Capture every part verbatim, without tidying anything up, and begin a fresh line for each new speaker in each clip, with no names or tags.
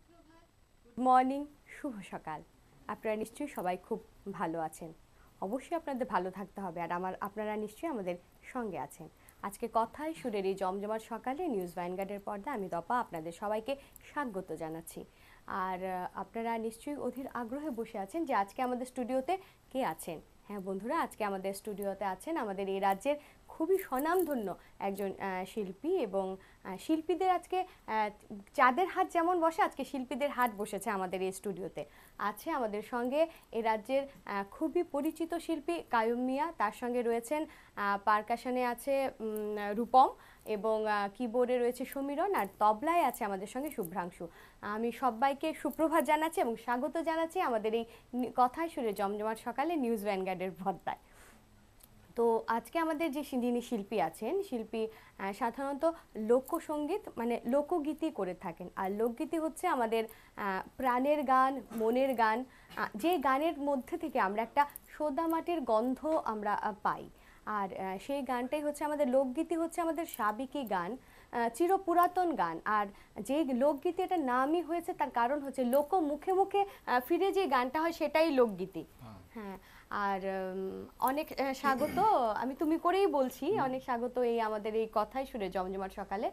Morning, শুভ সকাল। আপনারা নিশ্চয়ই সবাই খুব ভালো আছেন। অবশ্যই আপনাদের ভালো থাকতে হবে, আর আমার আপনারা নিশ্চয়ই আমাদের সঙ্গে আছেন। আজকে কথায় সুরের এই জমজমাট সকালে নিউজ ভ্যানগার্ডের পর্দা আমি দপা আপনাদের সবাইকে স্বাগত জানাচ্ছি। আর আপনারা নিশ্চয়ই অধীর আগ্রহে বসে আছেন যে আজকে আমাদের স্টুডিওতে কে আছেন। হ্যাঁ বন্ধুরা, আজকে আমাদের স্টুডিওতে আছেন আমাদের এই রাজ্যের খুবই স্বনামধন্য একজন শিল্পী, এবং শিল্পীদের আজকে চাঁদের হাট যেমন বসে, আজকে শিল্পীদের হাট বসেছে আমাদের এই স্টুডিওতে। আছে আমাদের সঙ্গে এই রাজ্যের খুবই পরিচিত শিল্পী কায়ুম মিয়া, তার সঙ্গে রয়েছেন পারকাশনে আছে রূপম, এবং কিবোর্ডে রয়েছে সমীরণ, আর তবলায় আছে আমাদের সঙ্গে শুভ্রাংশু। আমি সবাইকে সুপ্রভাত জানাচ্ছি এবং স্বাগত জানাচ্ছি আমাদের এই কথায় সুরে জমজমাট সকালে নিউজ ভ্যানগার্ডের পর্দায়। তো আজকে আমাদের যে যিনি শিল্পী আছেন, শিল্পী সাধারণত লোকসঙ্গীত মানে লোকগীতি করে থাকেন। আর লোকগীতি হচ্ছে আমাদের প্রাণের গান, মনের গান, যে গানের মধ্যে থেকে আমরা একটা সোদা মাটির গন্ধ আমরা পাই। আর সেই গানটাই হচ্ছে আমাদের লোকগীতি, হচ্ছে আমাদের সাবেকি গান, চির পুরাতন গান। আর যে লোকগীতি এটার নামই হয়েছে তার কারণ হচ্ছে লোক মুখে মুখে ফিরে যে গানটা হয় সেটাই লোকগীতি। হ্যাঁ, আর অনেক স্বাগত, আমি তুমি করেই বলছি, অনেক স্বাগত এই আমাদের এই কথাই সুরে জমজমাট সকালে।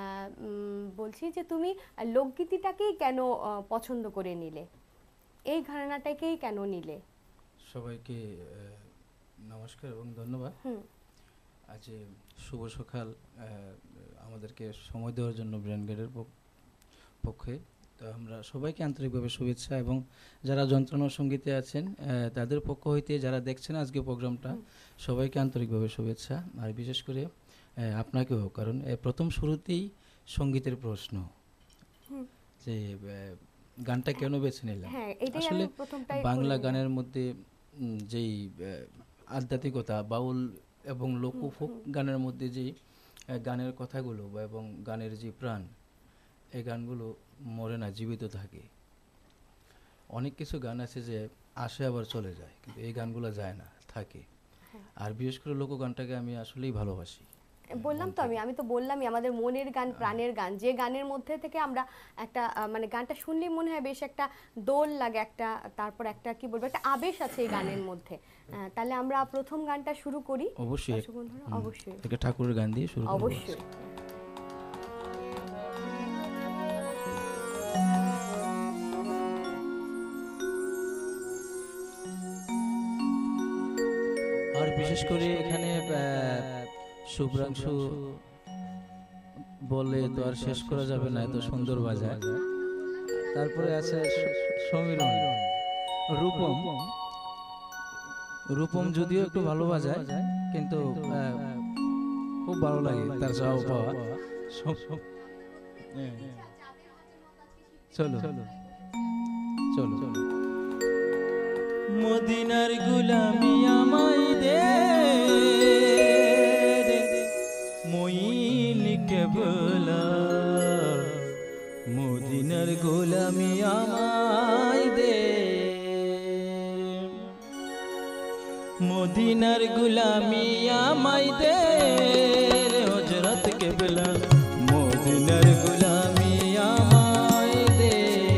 বলছি যে তুমি লোকগীতিটাকেই কেন পছন্দ করে নিলে, এই ঘরানাটাকেই কেন নিলে?
সবাইকে নমস্কার এবং ধন্যবাদ। আজ শুভ সকাল আমাদেরকে সময় দেওয়ার জন্য ভ্যানগার্ডের পক্ষে। তো আমরা সবাইকে আন্তরিকভাবে শুভেচ্ছা, এবং যারা যন্ত্রণা সঙ্গীতে আছেন তাদের পক্ষ হইতে যারা দেখছেন আজকে প্রোগ্রামটা, সবাইকে আন্তরিকভাবে শুভেচ্ছা। আর বিশেষ করে আপনাকেও, কারণ প্রথম শুরুতেই সঙ্গীতের প্রশ্ন যে গানটা কেন বেছে নিলাম। আসলে বাংলা গানের মধ্যে যেই আধ্যাত্মিকতা, বাউল এবং লোক ফোক গানের মধ্যে যেই গানের কথাগুলো বা এবং গানের যে প্রাণ, এই গানগুলো মরে না, জীবিত থাকে। অনেক কিছু গান আছে যে আসে আবার চলে যায়, কিন্তু এই গানগুলো যায় না, থাকে। আর বিশেষ করে লোক গানটাকে আমি আসলেই ভালোবাসি।
বললাম তো আমি আমি তো বললামই আমাদের মনের গান, প্রাণের গান, যে গানের মধ্যে থেকে আমরা একটা মানে গানটা শুনলেই মনে হয় বেশ একটা দোল লাগে, একটা তারপর একটা কি বলবো একটা আবেশ আছে এই গানের মধ্যে। তাহলে আমরা প্রথম গানটা শুরু করি।
অবশ্যই
অবশ্যই
একটা ঠাকুরের গান দিয়ে শুরু করব।
অবশ্যই।
আর বিশেষ করে এখানে শুভ্রাংশু বলে তো আর শেষ করা যাবে না, এত সুন্দর বাজায়। তারপরে আছে সমীরণ, রূপম। রূপম যদিও একটু ভালো বাজায়, কিন্তু খুব ভালো লাগে তার চাওয়া পাওয়া। চলো চলো চলো। মদিনার গুলামি আমায় দে, মইন কেবলা। মদিনার গোলামি আমায় দে, মদিনার গুলামি আমায় দে, হযরত কেবলা। মদিনার গুলামি আমায় দে,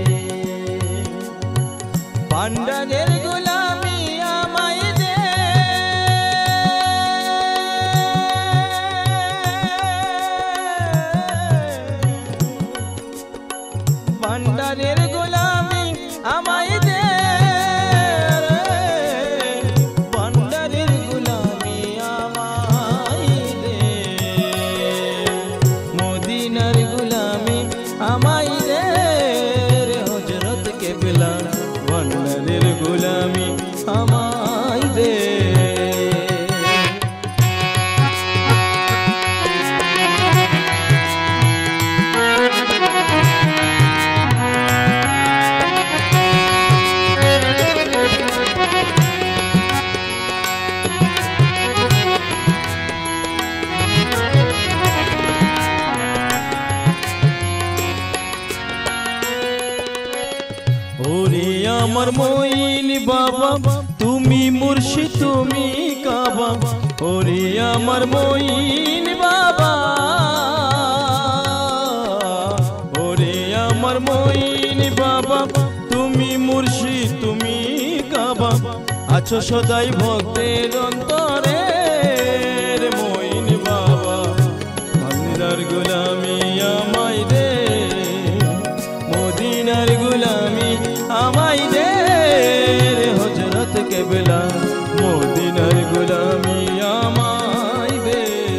ভান্ডারের গুলামি আমায় দে, ভান্ডারের গুলামি আমায় দে, ভান্ডারের গুলামি আমায় দে, মদিনার গুলামি আমায় দে, হযরত কেবলা। ভান্ডারের গুলামি আমায় দে। আমার মইন বাবা তুমি মুর্শিদ তুমি কাবা, ওরে আমার মইন বাবা, ওরে আমার মইন
আছো সদাই ভক্তের অন্তরে রে মইন বাবা মদিনার গোলামি আমায় দে মদিনার গোলামি আমায় দে রে হযরত কেবলা মদিনার গোলামি আমায় দে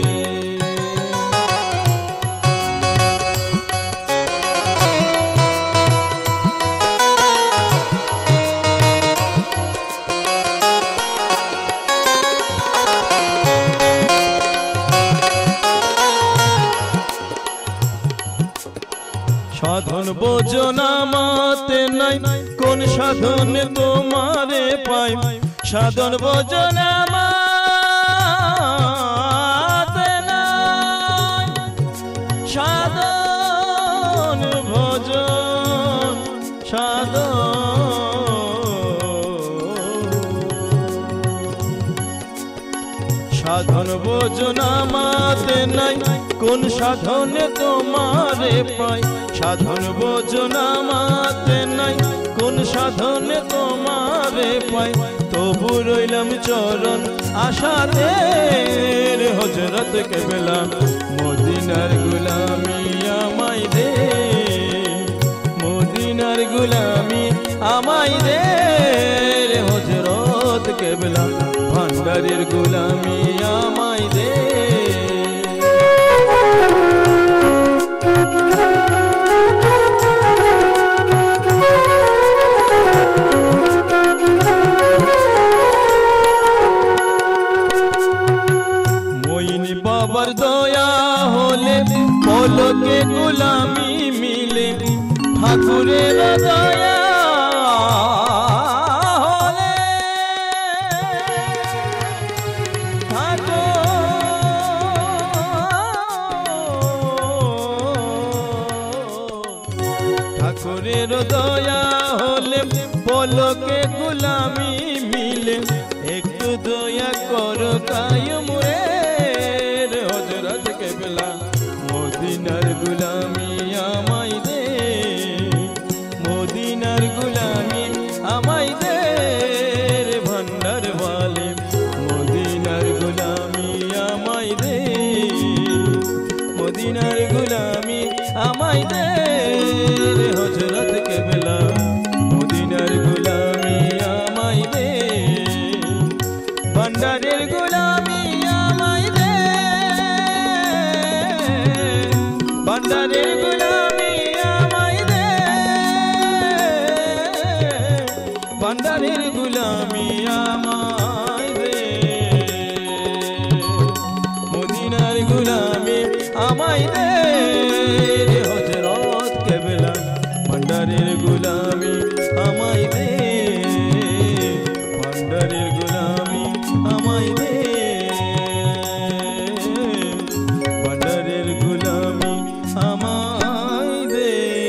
সাধন বোঝনা মাতে নাই কোন সাধন তোমারে পাই সাধন বোঝনা মাতে নাই সাধন ভজন সাধন সাধন বোঝনা মাতে নাই কোন সাধনে তোমারে পাই সাধন বোঝনা মাতে নাই কোন সাধনে তোমারে পাই তবু রইলাম চরণ আশাতে রে হযরত কেবলা মদিনার গোলামি আমায় দে মদিনার গোলামি আমায় দে রে হযরত কেবলা ভান্ডারের গোলামি আমায় দে মইন বাবার দয়া হলে পলকে গোলামি মিলে ঠাকুরের দয়া হলে ঠাকুরের দয়া হলে পলকে গোলামি মিলে একটু দয়া করো কায়ুম রে হযরত কেবলা মদিনার গোলামি আমায় দে মদিনার গোলামি আমায় দে রে ভান্ডার ওয়ালি মদিনার গোলামি আমায় দে মদিনার গোলামি আমায় দে রে হযরত কেবলা মদিনার গোলামি আমায় দে ভান্ডারের গোলামি আমায় দে ভান্ডারের গোলামি আমায় দে ভান্ডারের গোলামি আমায় দে মদিনার গোলামি আমায় দে রে হযরত কেবলা ভান্ডারের গোলামি আমায় দে ভান্ডারের গোলামি আমায় দে ভান্ডারের গোলামি আমায় দে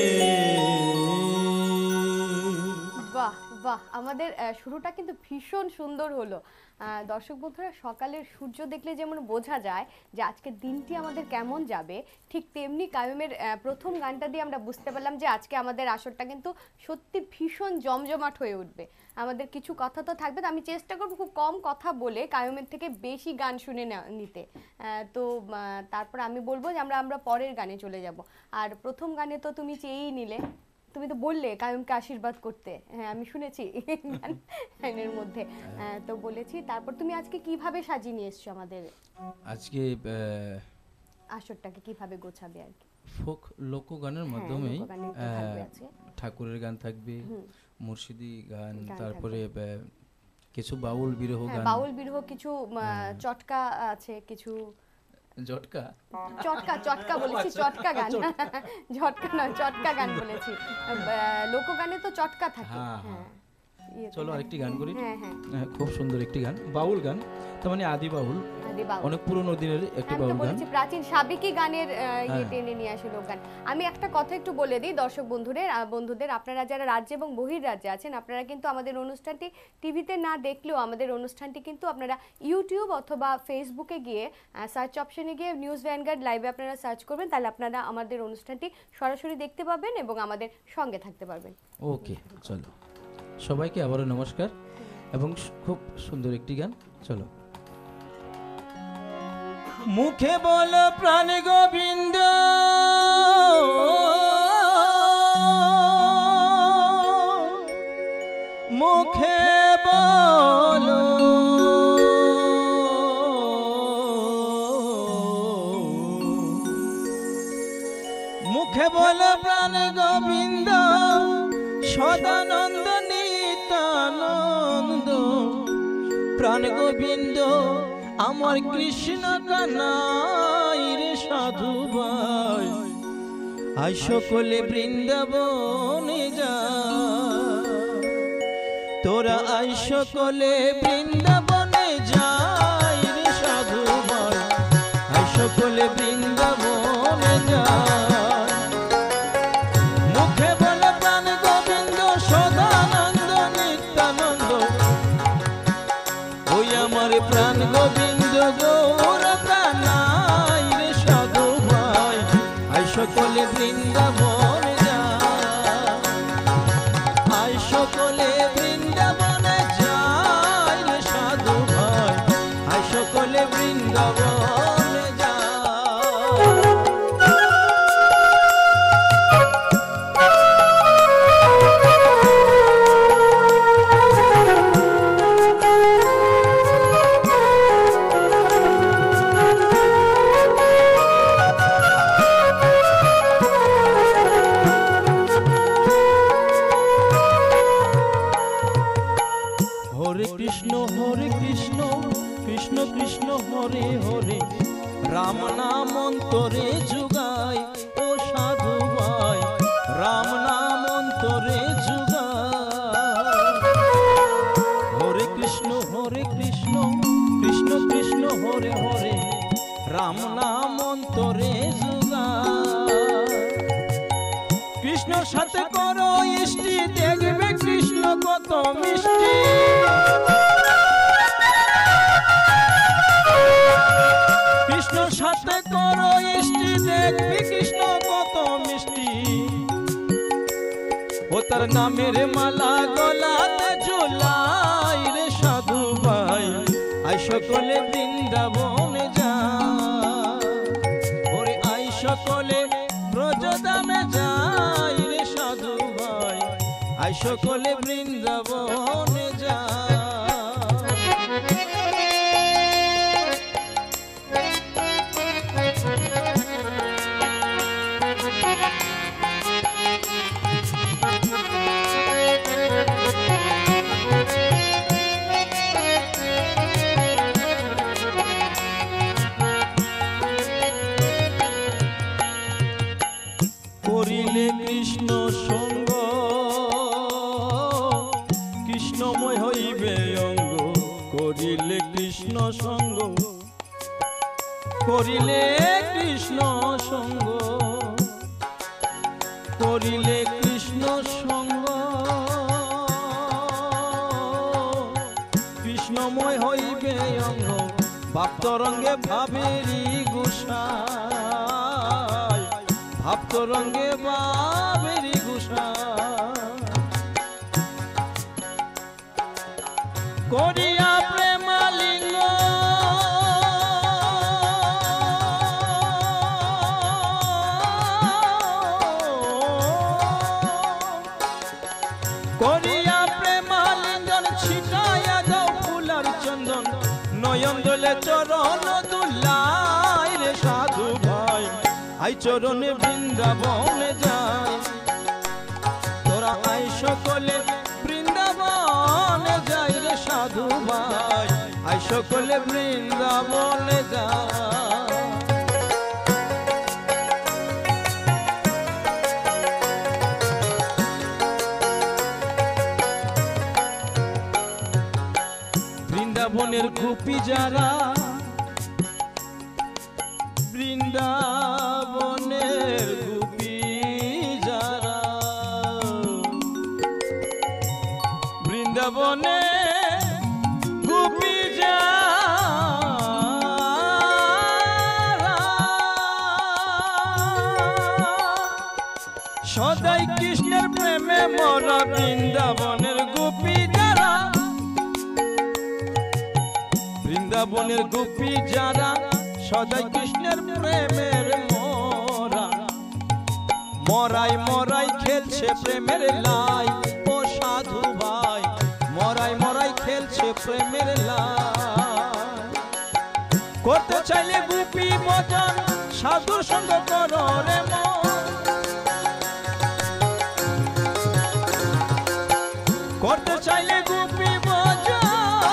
বাহ বাহ আমাদের আহ, শুরুটা কিন্তু ভীষণ সুন্দর হলো আহ, দর্শক বন্ধুরা সকালের সূর্য দেখলে যেমন বোঝা যায় যে আজকের দিনটি আমাদের কেমন যাবে ঠিক তেমনি কায়ুমের আহ, প্রথম গানটা দিয়ে আমরা বুঝতে পারলাম যে আজকে আমাদের আসরটা কিন্তু সত্যি ভীষণ জমজমাট হয়ে উঠবে আমাদের কিছু কথা তো থাকবে তো আমি চেষ্টা করবো খুব কম কথা বলে কায়ুমের থেকে বেশি গান শুনে নেওয়া- নিতে আহ, তো আহ, তারপর আমি বলবো যে আমরা আমরা পরের গানে চলে যাব আর প্রথম গানে তো তুমি চেয়েই নিলে তুমি তো বললে কায়ুমকে আশীর্বাদ করতে হ্যাঁ আমি শুনেছি গানের মধ্যে আহ, তো বলেছি তারপর তুমি আজকে কিভাবে সাজিয়ে নিয়ে এসছো আমাদের
আজকে
আসরটাকে কিভাবে গোছাবে আর কি
ফোক লোকগানের
হ্যাঁ,
মাধ্যমেই
লোকগানের তো
আহ,
থাকবে আছে।
ঠাকুরের গান থাকবে
হুম।
মুর্শিদি গান
গান
তারপরে আহ, কিছু বাউল বিরহ
হ্যাঁ
গান
বাউল বিরহ কিছু আহ, চটকা আছে কিছু
জটকা
চটকা চটকা বলেছি চটকা গান ঝটকা নয় চটকা গান বলেছি আহ, লোকগানে তো চটকা থাকে
হ্যাঁ,
হ্যাঁ ইয়েতে
চলো
গান।
আরেকটি গান করি
হ্যাঁ হ্যাঁ
হ্যাঁ, খুব সুন্দর একটি গান বাউল গান তার মানে আদি বাউল
আদি বাউল।
অনেক পুরনো দিনের একটি
আমি তো
বাউল গান
বলেছি প্রাচীন সাবেকি গানের আহ, ইয়ে
হ্যাঁ।
টেনে নিয়ে আসে লোকগান আমি একটা কথা একটু বলে দিই দর্শক বন্ধুদের আহ, বন্ধুদের আপনারা যারা রাজ্যে এবং বহির রাজ্যে আছেন আপনারা কিন্তু আমাদের অনুষ্ঠানটি টিভিতে না দেখলেও আমাদের অনুষ্ঠানটি কিন্তু আপনারা ইউটিউব অথবা ফেসবুকে গিয়ে সার্চ অপশনে গিয়ে নিউজ ভ্যানগার্ড লাইভে আপনারা সার্চ করবেন তাহলে আপনারা আমাদের অনুষ্ঠানটি সরাসরি দেখতে পাবেন এবং আমাদের সঙ্গে থাকতে পারবেন
ওকে চলো সবাইকে আবারও নমস্কার এবং খুব সুন্দর একটি গান। চলো।
মুখে বল প্রাণ গোবিন্দ, মুখে বল মুখে বল প্রাণ গোবিন্দ, সদানন্দ নিত্যানন্দ। প্রাণ গোবিন্দ আমার কৃষ্ণ কানাই রে সাধু ভাই, আই সকলে বৃন্দাবনে যা, তোরা আই সকলে বৃন্দাবনে যাই রে সাধু ভাই, আই সকলে বৃন্দাবনে যা। মুখে বলে প্রাণ গোবিন্দ, সদানন্দ নিত্যানন্দ, ওই আমার প্রাণ গোবিন্দ গৌর প্রাণাই রে সাধু ভাই, আই সকলে বৃন্দাবনে যা, আই সকলে বৃন্দাবনে যাই রে সাধু ভাই, আই সকলে বৃন্দাবনে যা। হরে কৃষ্ণ হরে কৃষ্ণ কৃষ্ণ কৃষ্ণ হরে হরে, রাম নাম অন্তরে যুগায় ও সাধু ভাই, রাম নাম অন্তরে যুগায়। হরে কৃষ্ণ হরে কৃষ্ণ কৃষ্ণ কৃষ্ণ হরে হরে, রাম নাম অন্তরে যুগায়। কৃষ্ণর সাথে করো ইষ্টি, দেখবে কৃষ্ণ কত মিষ্টি। কৃষ্ণর সাথে করো ইষ্টি, দেখবে কৃষ্ণ কত মিষ্টি। ও তার নামের মালা গলাতে ঝুলাই রে সাধু ভাই, আই সকলে বৃন্দাবনে যা, ওরে আই সকলে ব্রজধামে যাই রে সাধু ভাই, আই সকলে বৃন্দাবনে যা। করিলে কৃষ্ণ সঙ্গ, কৃষ্ণময় হইবে অঙ্গ। করিলে কৃষ্ণ সঙ্গ, করিলে কৃষ্ণ সঙ্গ, করিলে কৃষ্ণ সঙ্গ, কৃষ্ণময় হইবে অঙ্গ। ভাবতরঙ্গে ভাবেরি গোসাই, ভাবতরঙ্গে ভাবেরি গোসাই। করিয়া প্রেমালিঙ্গ, করিয়া প্রেমালিঙ্গন, ছিটাইয়া দাও ফুলার চন্দন। নয়ন দোলে চরণ দুলাই রে সাধু ভাই, আই চরণে বৃন্দাবনে যাই। তোরা আই সকলে বৃন্দাবনে যাই রে সাধু ভাই, আই সকলে বৃন্দাবনে যাই। বৃন্দাবনের গোপী যারা, বৃন্দাবনের গোপী যারা, বৃন্দাবনে গোপী যারা, সদাই কৃষ্ণের প্রেমে মরা। বৃন্দাবনের গোপী যারা, বৃন্দাবনের গোপী যারা সদাই কৃষ্ণের প্রেমের মোরা, মরাই মরাই খেলছে প্রেমের লাই। ও সাধু ভাই মরাই মরাই খেলছে প্রেমের লাই। করতে চাইলে গোপী ভজন সাধু সঙ্গ করো রে মন, করতে চাইলে গোপী ভজন,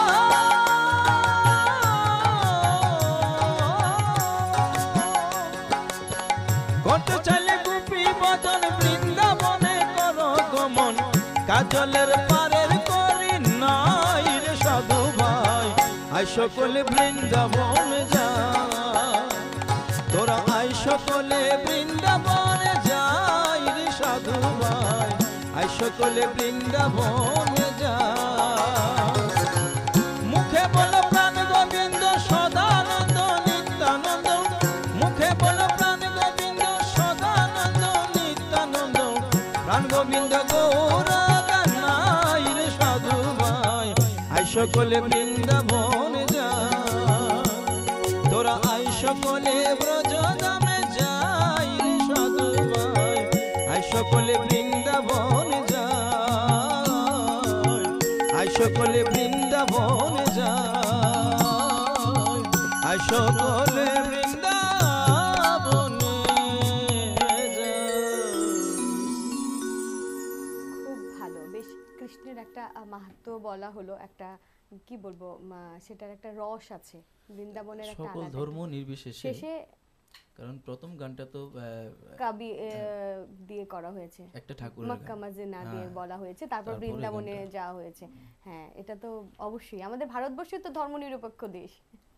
করতে চাইলে গোপী ভজন বৃন্দাবনে করো গমন। কাজলের পারের করি নাই রে সাধু ভাই, আই সকলে বৃন্দাবন যায়, তোরা আই সকলে বৃন্দাবন যাই রে সাধু ভাই, আই সকলে বৃন্দাবন যায়। মুখে বলো প্রাণ গোবিন্দ সদানন্দ নিত্যানন্দ, মুখে বলো প্রাণ গোবিন্দ সদানন্দ নিত্যানন্দ, প্রাণ গোবিন্দ গৌর গানাই রে সাধু ভাই, আই সকলে বৃন্দাবন যায়, তোরা আই সকলে ব্রজধামে যাই রে সাধু ভাই, আই সকলে বৃন্দাবন যায়, আই সকলে বৃন্দাবন যায়, আই সকলে বৃন্দাবনে যায়।
খুব ভালো, বেশ কৃষ্ণের একটা আহ, মাহাত্ম্য বলা হলো, একটা কি বলবো মা- সেটার একটা রস আছে বৃন্দাবনের একটা
সকল
আলাদা
ধর্ম নির্বিশেষে,
শেষে
কারণ প্রথম গানটা তো আহ,
কাবি আহ, দিয়ে করা হয়েছে,
একটা ঠাকুরের
মক্কা
গান।
মসজিদ না দিয়ে
হ্যাঁ।
বলা হয়েছে, তারপর
তারপরে
বৃন্দাবনে
গানটা।
যাওয়া হয়েছে। হ্যাঁ, এটা তো অবশ্যই আমাদের ভারতবর্ষ তো ধর্মনিরপেক্ষ দেশ,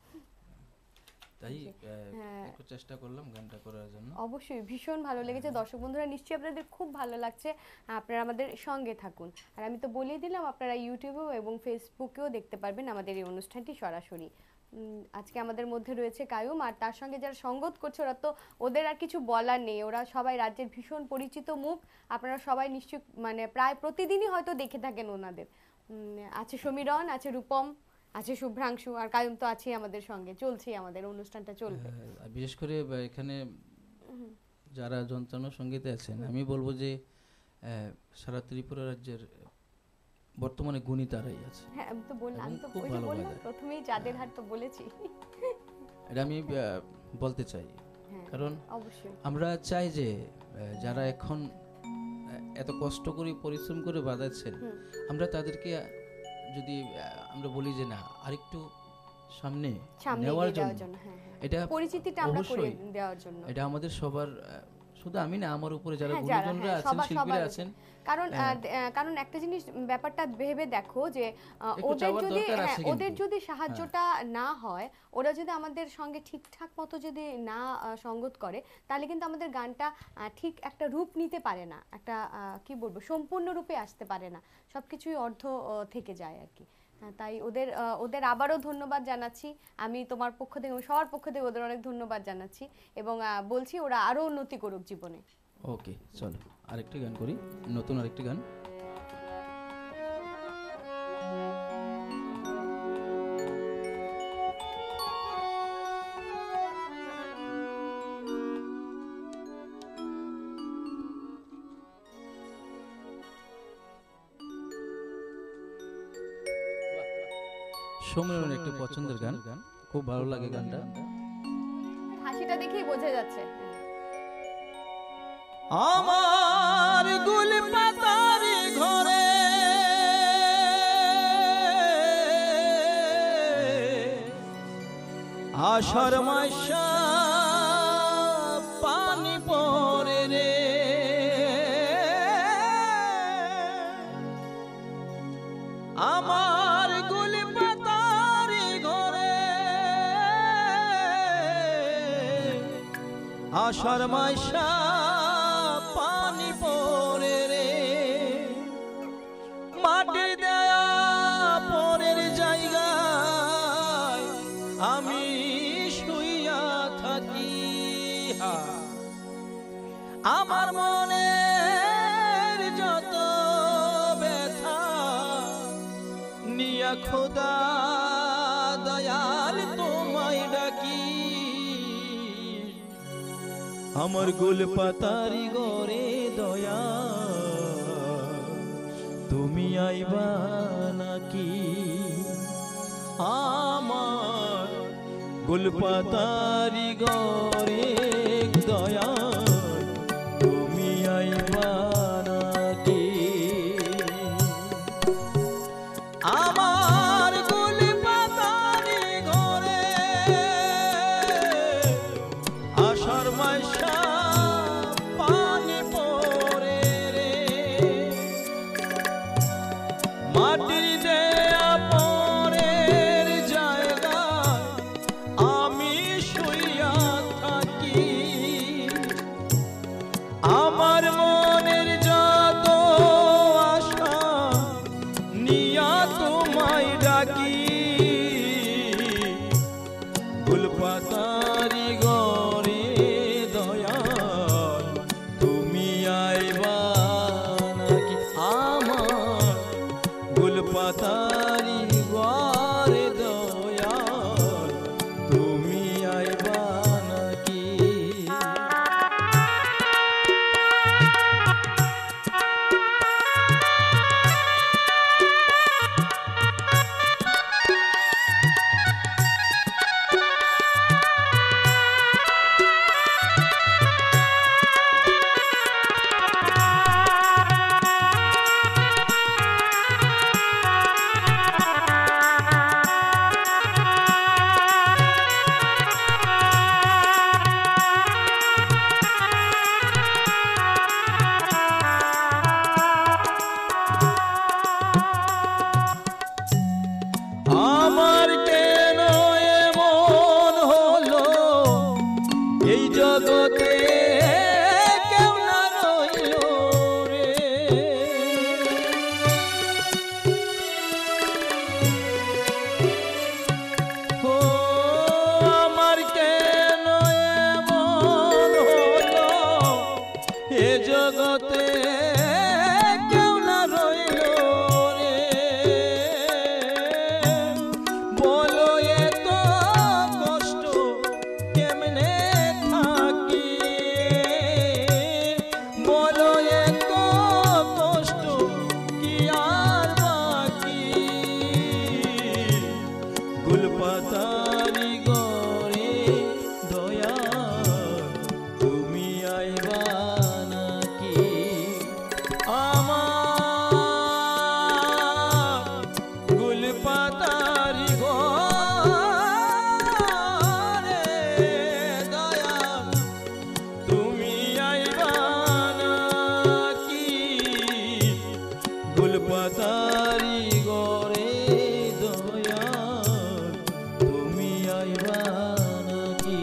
তাই আহ,
হ্যাঁ।
একটু চেষ্টা করলাম গানটা করার জন্য।
অবশ্যই ভীষণ ভালো লেগেছে। দর্শক বন্ধুরা নিশ্চয়ই আপনাদের খুব ভালো লাগছে, আপনারা আমাদের সঙ্গে থাকুন। আর আমি তো বলেই দিলাম আপনারা ইউটিউবেও এবং ফেসবুকেও দেখতে পারবেন আমাদের এই অনুষ্ঠানটি সরাসরি। উম, আজকে আমাদের মধ্যে রয়েছে কায়ুম, আর তার সঙ্গে যারা সঙ্গত করছে ওরা তো, ওদের আর কিছু বলার নেই, ওরা সবাই রাজ্যের ভীষণ পরিচিত মুখ, আপনারা সবাই নিশ্চয়ই মানে প্রায় প্রতিদিনই হয়তো দেখে থাকেন ওনাদের। উম, আছে সমীরণ, আছে রূপম, আছে শুভ্রাংশু, আর কায়ুম তো আছেই আমাদের সঙ্গে, চলছেই আমাদের অনুষ্ঠানটা চলবে।
হ্যাঁ, আর বিশেষ করে বা এখানে যারা যন্ত্রণা সঙ্গীতে আছেন, আমি বলবো যে আহ, সারা ত্রিপুরা রাজ্যের বর্তমানে গুণী তারাই আছে।
হ্যাঁ, আমি তো বললাম, আমি তো
খুব
ওই যে
ভালো
বললাম
বাজায়।
প্রথমেই যাদের হাট তো বলেছি।
এটা আমি আহ, বলতে চাই,
হ্যাঁ,
কারণ
অবশ্যই
আমরা চাই যে আহ, যারা এখন আহ, এত কষ্ট করে পরিশ্রম করে বাজাচ্ছেন,
হুম।
আমরা তাদেরকে আহ, যদি আহ, আমরা বলি যে না আরেকটু সামনে
সামনে
নেওয়ার
এগিয়ে যাওয়ার
জন্য,
জন্য, হ্যাঁ, হ্যাঁ।
এটা
পরিচিতিটা আমরা করে
অবশ্যই
দেওয়ার জন্য।
এটা আমাদের সবার, আহ, শুধু আমি না, আমার উপরে যারা
হ্যাঁ, যারা,
গুণীজনরা
হ্যাঁ,
আছেন,
সবার-
শিল্পীরা
সবার
আছেন,
কারণ আহ,
হ্যাঁ।
দে- আহ, কারণ একটা জিনিস ব্যাপারটা ভেবে দেখো যে আহ,
একটু
ওদের
চাওয়ার
যদি
দরকার
হ্যাঁ,
আছে
ওদের
কিন্তু।
যদি সাহায্যটা না হয়, ওরা যদি আমাদের সঙ্গে ঠিকঠাক মতো যদি না আহ, সঙ্গত করে, তাহলে কিন্তু আমাদের গানটা আহ, ঠিক একটা রূপ নিতে পারে না, একটা আহ, কি বলবো সম্পূর্ণ রূপে আসতে পারে না, সবকিছুই অর্ধ আহ, থেকে যায় আর কি। হ্যাঁ, তাই ওদের আহ, ওদের আবারও ধন্যবাদ জানাচ্ছি, আমি তোমার পক্ষ থেকে এবং সবার পক্ষ থেকে ওদের অনেক ধন্যবাদ জানাচ্ছি, এবং আহ, বলছি ওরা আরো উন্নতি করুক জীবনে।
ওকে, চলো আরেকটি গান করি, নতুন আরেকটি গান। সমীরনের একটি পছন্দের গান, খুব ভালো লাগে গানটা।
হাসিটা দেখেই বোঝা যাচ্ছে।
আমার গুল পাতারি ঘরে আষাঢ় মাসা পানি পরে রে, আমার গুল পাতারি ঘরে আষাঢ় মাসা পানি পরে রে, মাটির দেয়া পরের জায়গায় আমি শুইয়া থাকি, আমার মনের যত ব্যথা নিয়া খোদা দয়াল আমার গোল পাতারি গরে দয়া তুমি আইবা নাকি আমার গোল পাতারি গরে দয়া তুমি আইবা নাকি আমার গোল পাতারি ঘরে আষাঢ় মাসা পানি পড়ে রে মাটির দেয়া পরের জায়গায় আমি শুইয়া থাকি আমার মনের যত আশা নিয়া তোমায় ডাকি ফুলপাতারি গরে দয়াল তুমি আইবা নাকি আমার ফুলপাতারি গরে দয়াল তুমি আইবা নাকি আমার কেন এমন হলো এই জগতে কেউ না রইল রে ও আমার কেন এমন হলো এ জগতে কেউ না রইল রে বলো এত কষ্ট কেমনে থাকি বলো এত কষ্ট কি আর বাকি গুলপাতারি গরে দয়া তুমি আইবা নাকি আমার গুলপাতারি গরে দয়া তুমি আইবা নাকি গুলপাতারি গরে দয়া তুমি আইবা নাকি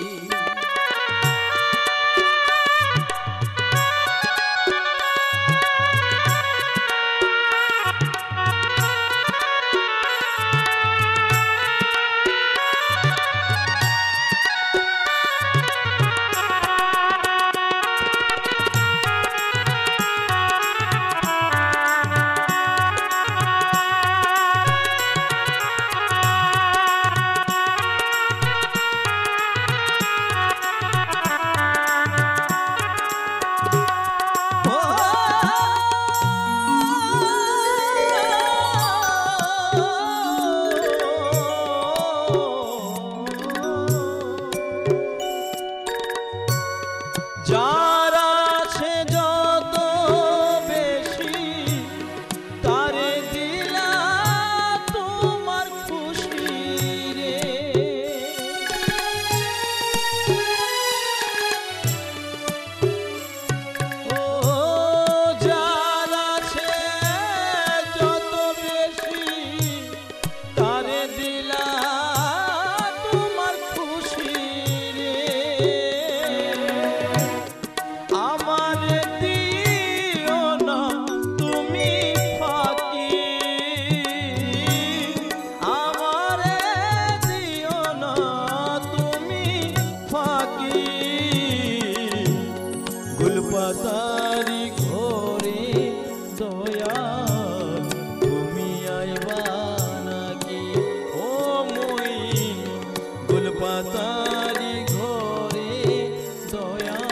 যার আছে যত বেশি তারে দিলা তোমার খুশি রে ও যার আছে যত বেশি তারে দিলা তোমার খুশি রে আমার দিও না তুমি ফাঁকি আমার দিও না তুমি ফাঁকি গুলপাতারি ঘরে দয়া তুমি আইবা নাকি ও মই গুলপাতারি ঘরে দয়া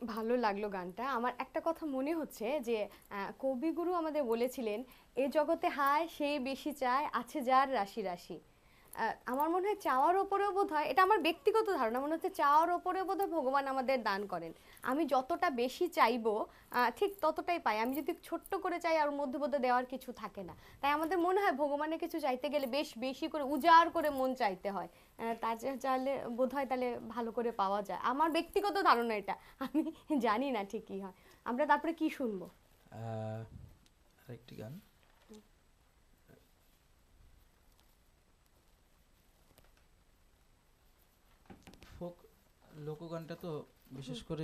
ভালো লাগলো গানটা। আমার একটা কথা মনে হচ্ছে যে আহ, কবিগুরু আমাদের বলেছিলেন, এ জগতে হায় সেই বেশি চায়, আছে যার রাশি রাশি। আহ, আমার মনে হয় চাওয়ার ওপরেও বোধ হয়, এটা আমার ব্যক্তিগত ধারণা, মনে হচ্ছে চাওয়ার ওপরেও বোধ হয় ভগবান আমাদের দান করেন। আমি যতটা বেশি চাইবো আহ, ঠিক ততটাই পাই। আমি যদি ছোট্ট করে চাই আর ওর মধ্যে বোধহয় দেওয়ার কিছু থাকে না। তাই আমাদের মনে হয় ভগবানের কিছু চাইতে গেলে বেশ বেশি করে উজাড় করে মন চাইতে হয়। আহ, তা চা- চাইলে বোধ হয় তাহলে ভালো করে পাওয়া যায়। আমার ব্যক্তিগত ধারণা এটা, আমি জানি না ঠিক কি হয়। আমরা তারপরে কি শুনবো?
আহ, আরেকটি গান ফোক লোকগানটা তো বিশেষ করে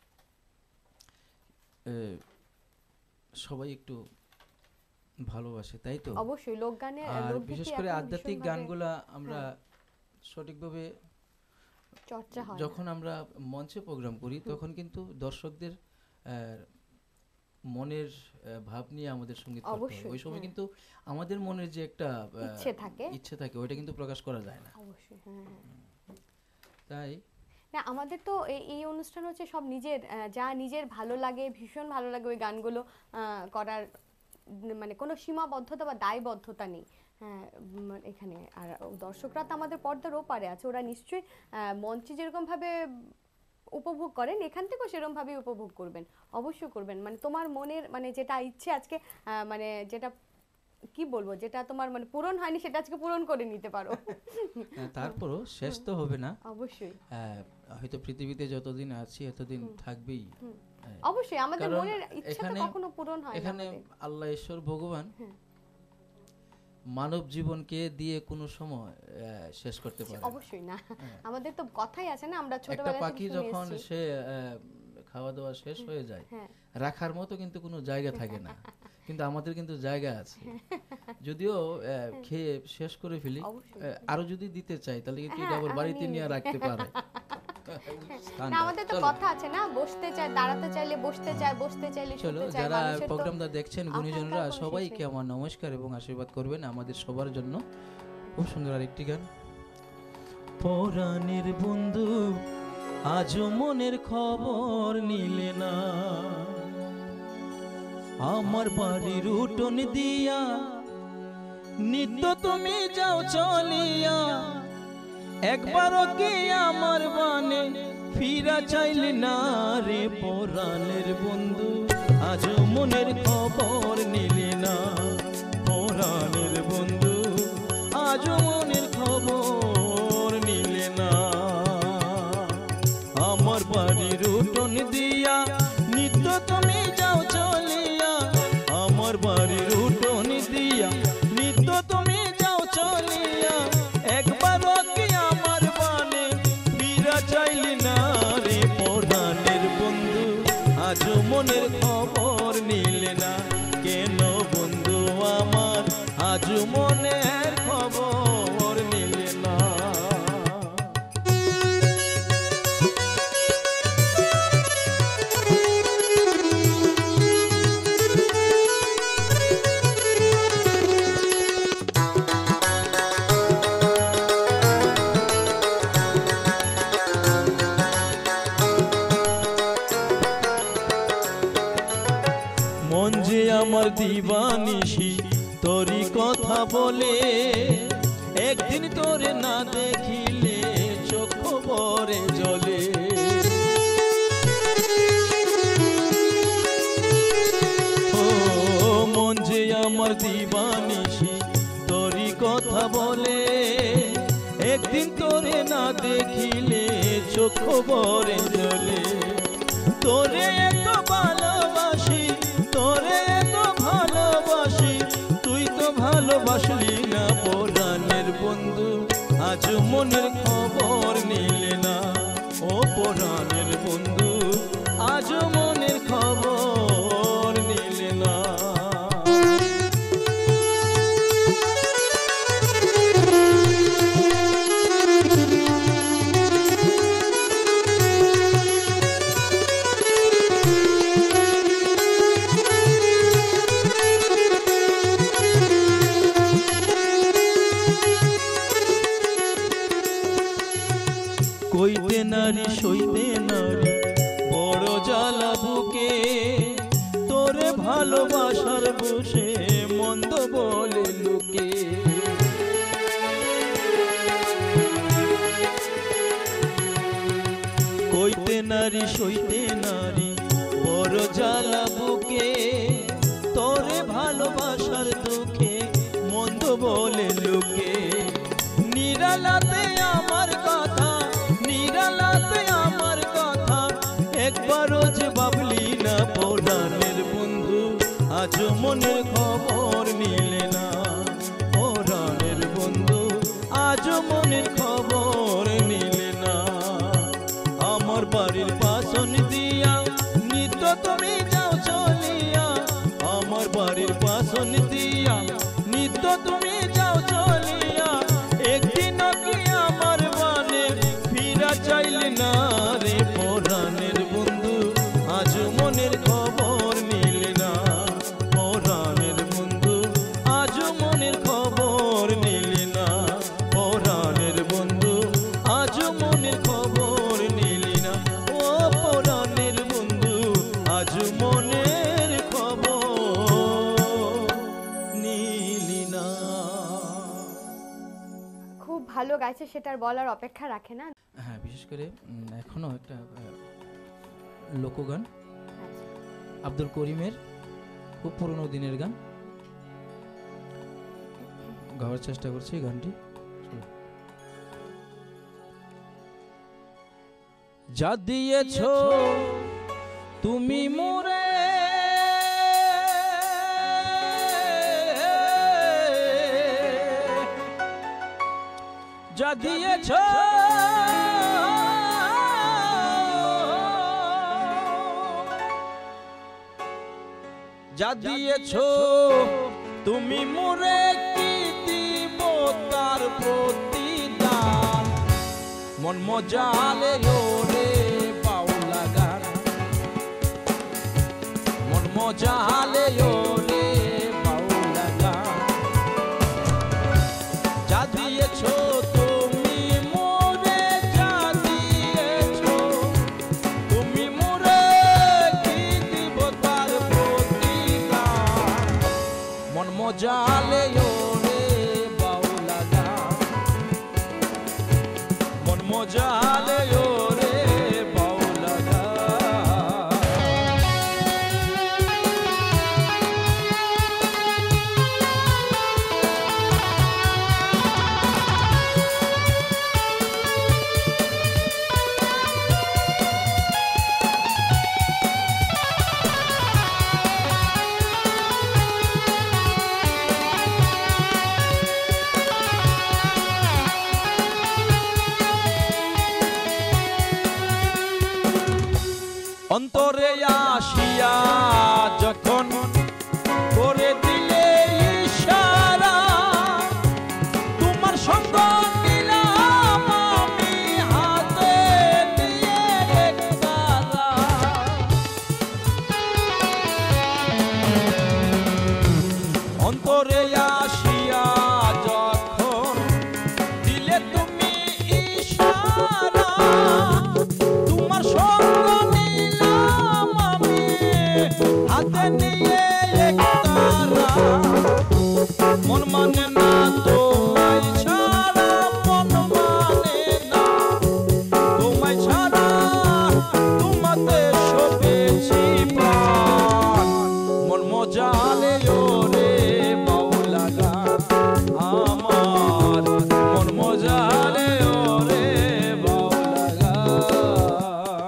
এ, সবাই একটু ভালোবাসে, তাই তো?
অবশ্যই লোকগানে
আর
লোকগীতি
বিশেষ করে
এখন
আধ্যাত্মিক
ভীষণভাবে
গানগুলা আমরা সঠিকভাবে
চর্চা হয় না।
যখন আমরা মঞ্চে প্রোগ্রাম করি তখন কিন্তু দর্শকদের আহ, মনের আহ, ভাব নিয়ে আমাদের সঙ্গীত করতে হয়।
অবশ্যই,
ওই সময়
হ্যাঁ।
কিন্তু আমাদের মনের যে একটা আহ,
ইচ্ছে থাকে।
ইচ্ছে থাকে ওইটা কিন্তু প্রকাশ করা যায় না।
অবশ্যই, হ্যাঁ হ্যাঁ।
তাই
না, আমাদের তো এই এই অনুষ্ঠান হচ্ছে সব নিজের আহ, যা নিজের ভালো লাগে, ভীষণ ভালো লাগে ওই গানগুলো আহ, করার, উম, মানে কোনো সীমাবদ্ধতা বা দায়বদ্ধতা নেই। হ্যাঁ, উম, এখানে আর দর্শকরা তো আমাদের পর্দার ওপারে আছে, ওরা নিশ্চয়ই আহ, মঞ্চে যেরকম ভাবে উপভোগ করেন এখান থেকেও সেরকম ভাবে উপভোগ করবেন, অবশ্যই করবেন। মানে তোমার মনের মানে যেটা ইচ্ছে আজকে আহ, মানে যেটা কি বলবো, যেটা তোমার মানে পূরণ হয়নি সেটা আজকে পূরণ করে নিতে পারো।
আহ, তারপরও শেষ তো হবে না।
অবশ্যই,
আহ, হয়তো পৃথিবীতে যতদিন আছি এতদিন থাকবেই। হ্যাঁ।
অবশ্যই আমাদের
কারণ
মনের ইচ্ছা তো
এখানে
কখনো পূরণ হয় না
এখানে
আমাদের।
আল্লাহ ঈশ্বর ভগবান
হ্যাঁ।
মানব জীবনকে দিয়ে কোনো সময় আহ, শেষ করতে পারে না।
অবশ্যই না,
হ্যাঁ।
আমাদের তো কথাই আছে না, আমরা
একটা
ছোটবেলা থেকে
পাখি
শুনে
যখন
এসেছি।
সে আহ, খাওয়া দাওয়া শেষ হয়ে যায়
হ্যাঁ,
রাখার মতো কিন্তু কোনো জায়গা থাকে না, কিন্তু আমাদের কিন্তু জায়গা আছে। যদিও আহ, খেয়ে শেষ করে ফেলি,
অবশ্যই।
আহ, আরো যদি দিতে চাই তাহলে কিন্তু
হ্যাঁ,
এটা আবার
আরো
বাড়িতে
নিয়ে
নিয়ে
নিতে।
রাখতে পারে। স্থান
না,
নাই।
আমাদের তো
চলো,
কথা আছে না, বসতে চায় দাঁড়াতে চাইলে বসতে চায়, বসতে চাইলে
চলো
শুতে চায়।
যারা
মানুষের তো
প্রোগ্রামটা দেখছেন গুণীজনরা
আকাঙ্ক্ষার কোনো শেষ
সবাইকে
নেই।
আমার নমস্কার এবং আশীর্বাদ করবেন আমাদের সবার জন্য। খুব সুন্দর আরেকটি গান।
পরাণের বন্ধু আজও মনের খবর নিলে না, আমার বাড়ির উঠোন দিয়া নিত্য তুমি যাও চলিয়া, একবারও কি আমার বানে ফিরা চাইলে না রে পরাণের বন্ধু আজও মনের খবর নিলে না, পরাণের বন্ধু আজও মনের খবর নিলে না, আমার বাড়ির উঠোন দিয়া নিত্য তুমি যাও চলিয়া, আমার বাড়ির উঠোন দিয়া নিত্য তুমি যাও চলিয়া, একবারও কি আমার বানে ফিরা চাইলি না রে পরাণের বন্ধু আজও মনের খবর নিলে না, কেন বন্ধু আমার আজও মনের খবর নিলে না। মন যে আমার দিবানিশি তোরই কথা বলে, একদিন তোরে না দেখিলে চোখ ভরে জ্বলে, ও মন যে আমার দিবানিশি তোরই কথা বলে, একদিন তোরে না দেখিলে চোখ ভরে জ্বলে, তোরে এত ভালোবাসি তোরে এত ভালোবাসি তুই তো ভালোবাসলি না পরাণের বন্ধু আজ মনের খবর নিলে না, ও পরাণের বন্ধু আজ মনের খবর নিলে না। কইতে নারী সইতে নারী বড় যা লুকে। কইতে নারী সইতে নারী বড় জ্বালা বুকে, তোরে ভালোবাসার দুঃখে মন্দ বলে লোকে। নিরালাতে আমার কথা, নিরালাতে আমার কথা, একবারও যে ভাবলি না পরাণের বন্ধু, আজ মনের খবর নিলে না। পরাণের বন্ধু আজ মনের খবর নিলে না। আমার বাড়ির পাশন দিয়া নিত্য তুমি যাও চলিয়া, আমার বাড়ির পাশন দিয়া নিত্য তুমি যাও চলিয়া। একদিন কি আমার বানে ফিরা চাইলে না রে পরাণের বন্ধু, আজ মনের খবর নিলে না। পরাণের বন্ধু আজ মনের খবর নিলে না। পরাণের বন্ধু আজ মনের খবর নিলি না। ও পরাণের বন্ধু আজ মনের খবর নিলি না।
খুব ভালো গাইছে, সেটার বলার অপেক্ষা রাখে না।
হ্যাঁ, বিশেষ করে উম, এখনো একটা আহ, লোকগান আব্দুল করিমের, খুব পুরনো দিনের গান গাওয়ার চেষ্টা করছি গানটি।
যা দিয়েছ তুমি মোরে, যা দিয়েছ যা দিয়েছ তুমি মোরে, কি দিব তার প্রতিদান। মন মজালে ওরে বাউলা গান, মন মজালে ওরে বাউলা গান। যা দিয়েছ তুমি মোরে, যা দিয়েছ তুমি মোরে, কি দিব তার প্রতিদান। মন মজালে ওরে বাউলা গান, মন মজালে ওরে বাউলা গান। অন্তরে আসিয়া যখন করে দিলে ইশারা, তোমার সঙ্গ নিলাম আমি হাতে নিয়ে একতারা। অন্তরে আসিয়া যখন দিলে তুমি ইশারা, তোমার সঙ্গ হাতে নিয়ে একতারা। মন মানে না তোমায় ছাড়া, মন মানে না তোমায় ছাড়া, তোমাতে সবেছি প্রাণ। মন মজালে ওরে বাউলা গান আমার, মন মজালে ওরে বাউলা গান।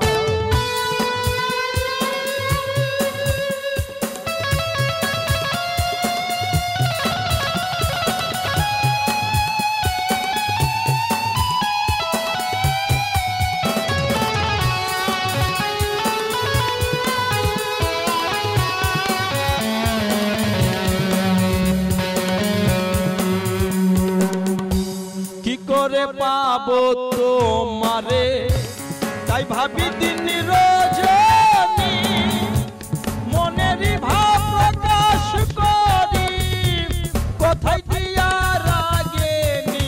কি করে পাবো তোমারে, তাই ভাবি দিন রজনী, মনেরই ভাব প্রকাশ করি, কোথায় দিয়া রাগেনি।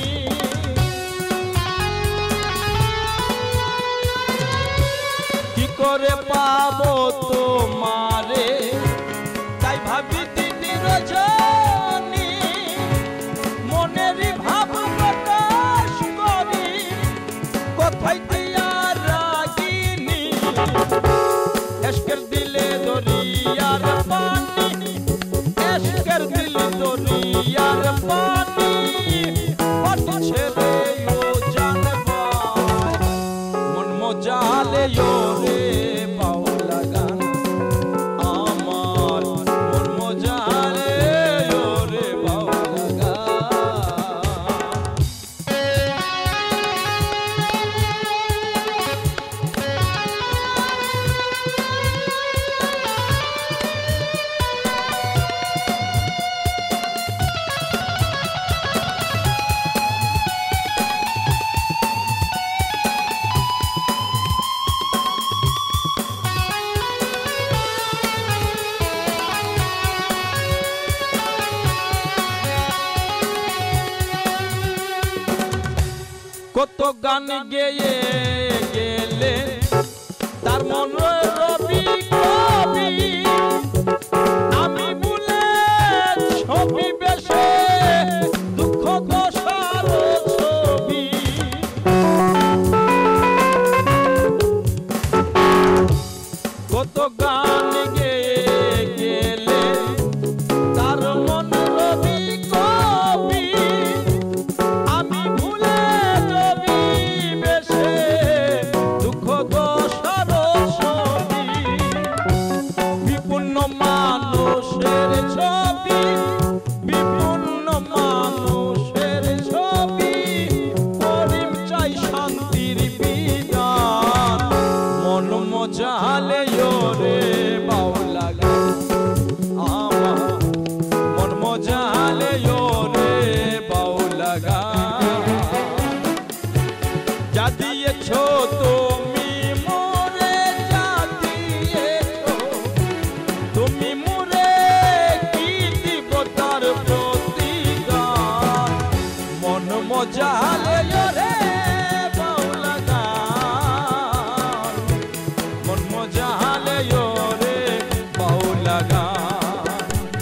কি করে পাবো তোমারে, তাই ভাবি দিন রজনী, কত গান গেয়ে গেলে তার মন রবি কবি আমি বলে ছবি বেশে দুঃখ দশার ছবি কত গান গেয়ে গেলে তার মন রবি কবি আমি ভুলে রবি বেশে দুঃখ দশার ছবি বিপন্ন মানুষের ছবি বিপন্ন মানুষের ছবি করিম চাই শান্তির বিধান মন মজালে রে বাউলা গান আমার মন মজালে রে বাউলা গান যা দিয়েছ তুমি মোরে যা দিয়েছ তুমি মোরে কি দিব তার প্রতিদান মন মজালে রে বাউলা গান মন মজালে রে বাউলা গান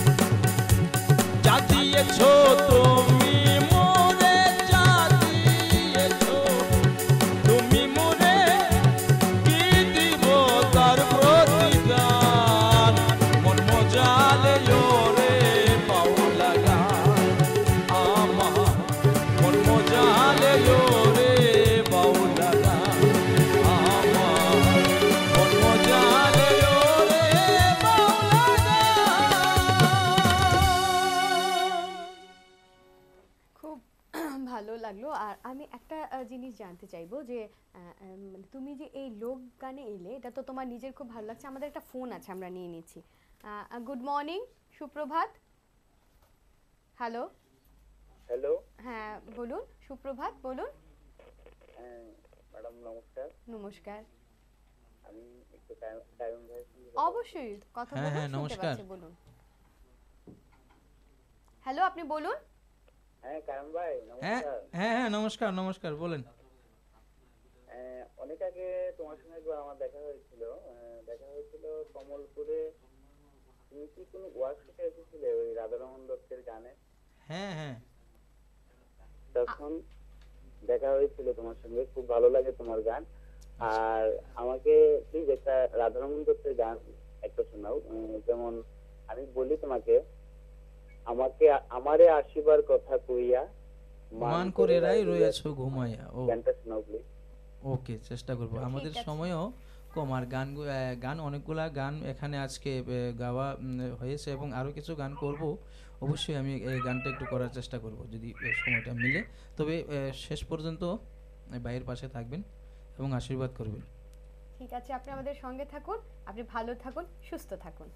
যা দিয়েছ তুমি মোরে যা দিয়েছ তুমি মোরে কি দিব তার প্রতিদান মন মজালে রে বাউলা গান আমার মন মজালে রে বাউলা গান আমার মন মজালে রে বাউলা গান
খুব ভালো লাগলো। আর আমি একটা আহ, জিনিস জানতে চাইবো যে আহ, আহ, মানে তুমি যে এই লোক গানে এলে এটা তো তোমার নিজের খুব ভালো লাগছে। আমাদের একটা ফোন আছে, আমরা নিয়ে নিচ্ছি। গুড মর্নিং, সুপ্রভাত। হ্যালো,
হ্যালো,
হ্যাঁ বলুন, সুপ্রভাত বলুন।
হ্যাঁ ম্যাডাম নমস্কার।
নমস্কার।
আমি একটু কায়ুম কায়ুম ভাইয়ের সঙ্গে
অবশ্যই কথা
হ্যাঁ,
বলুন,
হ্যাঁ,
শুনতে
নমস্কার।
পাচ্ছি, বলুন। হ্যালো, আপনি বলুন।
হ্যাঁ কায়ুম ভাই
হ্যাঁ
নমস্কার।
হ্যাঁ হ্যাঁ নমস্কার নমস্কার বলেন।
আহ, অনেক আগে তোমার সঙ্গে একবার আমার দেখা হয়েছিল। আহ, দেখা হয়েছিল কমলপুরে। তুমি কি কোনো ওয়ার্কশপে এসেছিলে ওই রাধারমন দত্তের গানে?
হ্যাঁ হ্যাঁ
তখন দেখা হয়েছিল তোমার সঙ্গে, খুব ভালো লাগে তোমার গান। আর আমাকে প্লিজ একটা রাধারমন দত্তের গান একটা শোনাও। আহ, যেমন আমি বলি তোমাকে, আমাকে আমারে আসিবার কথা কইয়া
মান করে রাই রয়েছো ঘুমাইয়া। ও
গানটা শোনাও প্লিজ।
ওকে, চেষ্টা করব। আমাদের
ঠিক আছে।
সময়ও কম, আর গান গান অনেকগুলা গান এখানে আজকে আহ, গাওয়া উম, হয়েছে এবং আরও কিছু গান করব। অবশ্যই আমি এই গানটা একটু করার চেষ্টা করব যদি আহ, সময়টা মিলে। তবে আহ, শেষ পর্যন্ত আহ, ভাইয়ের পাশে থাকবেন এবং আশীর্বাদ করবেন।
ঠিক আছে, আপনি আমাদের সঙ্গে থাকুন, আপনি ভালো থাকুন, সুস্থ থাকুন।